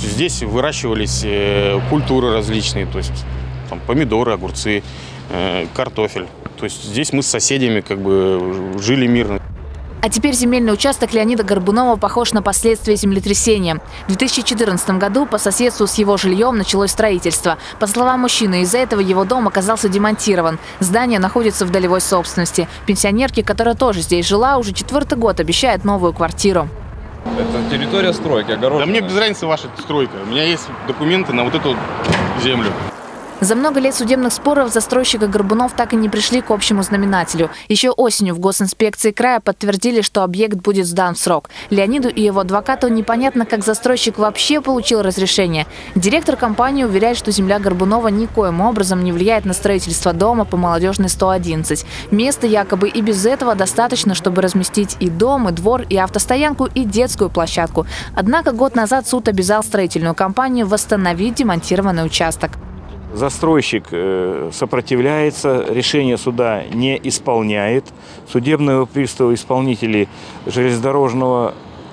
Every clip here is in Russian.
Здесь выращивались культуры различные, то есть там, помидоры, огурцы, картофель. То есть здесь мы с соседями как бы жили мирно. А теперь земельный участок Леонида Горбунова похож на последствия землетрясения. В 2014 году по соседству с его жильем началось строительство. По словам мужчины, из-за этого его дом оказался демонтирован. Здание находится в долевой собственности. Пенсионерке, которая тоже здесь жила, уже 4-й год обещает новую квартиру. Это территория стройки, огороженная. Да мне без разницы ваша стройка. У меня есть документы на вот эту землю. За много лет судебных споров застройщик и Горбунов так и не пришли к общему знаменателю. Еще осенью в госинспекции края подтвердили, что объект будет сдан в срок. Леониду и его адвокату непонятно, как застройщик вообще получил разрешение. Директор компании уверяет, что земля Горбунова никоим образом не влияет на строительство дома по Молодежной 111. Места якобы и без этого достаточно, чтобы разместить и дом, и двор, и автостоянку, и детскую площадку. Однако год назад суд обязал строительную компанию восстановить демонтированный участок. Застройщик сопротивляется, решение суда не исполняет. Судебные приставы, исполнители железнодорожного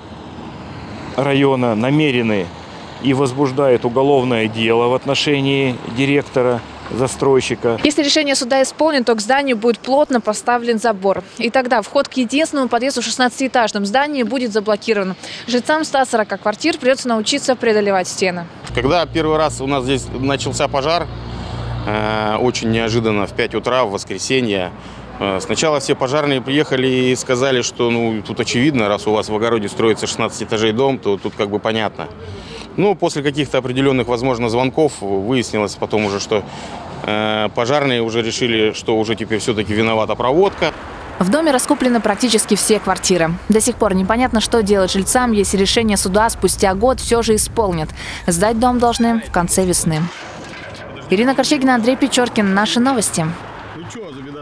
района намерены и возбуждают уголовное дело в отношении директора застройщика. Если решение суда исполнено, то к зданию будет плотно поставлен забор. И тогда вход к единственному подъезду в 16-этажном здании будет заблокирован. Жильцам 140 квартир придется научиться преодолевать стены. Когда первый раз у нас здесь начался пожар, очень неожиданно, в 5 утра, в воскресенье, сначала все пожарные приехали и сказали, что тут очевидно, раз у вас в огороде строится 16 этажей дом, то тут как бы понятно. Но после каких-то определенных, возможно, звонков выяснилось потом уже, что пожарные уже решили, что уже теперь все-таки виновата проводка. В доме раскуплены практически все квартиры. До сих пор непонятно, что делать жильцам, если решение суда спустя год все же исполнят. Сдать дом должны в конце весны. Ирина Корчегина, Андрей Печоркин. Наши новости.